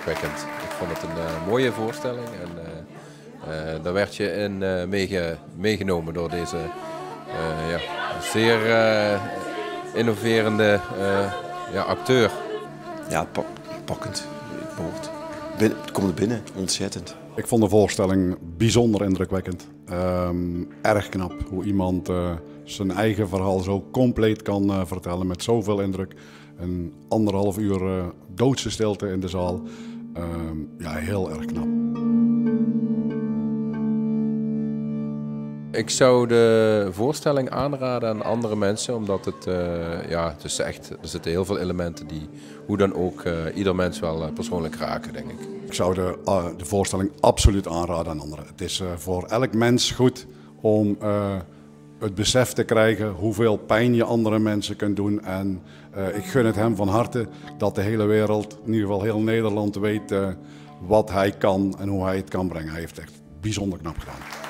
indrukwekkend. Ik vond het een mooie voorstelling en daar werd je in meegenomen door deze zeer innoverende acteur. Ja, pakkend. Het komt er binnen, ontzettend. Ik vond de voorstelling bijzonder indrukwekkend. Erg knap hoe iemand zijn eigen verhaal zo compleet kan vertellen met zoveel indruk. Een 1,5 uur doodse stilte in de zaal. Heel erg knap. Ik zou de voorstelling aanraden aan andere mensen, omdat er zitten heel veel elementen die hoe dan ook ieder mens wel persoonlijk raken, denk ik. Ik zou de voorstelling absoluut aanraden aan anderen. Het is voor elk mens goed om het besef te krijgen hoeveel pijn je andere mensen kunt doen. En ik gun het hem van harte dat de hele wereld, in ieder geval heel Nederland, weet wat hij kan en hoe hij het kan brengen. Hij heeft het echt bijzonder knap gedaan.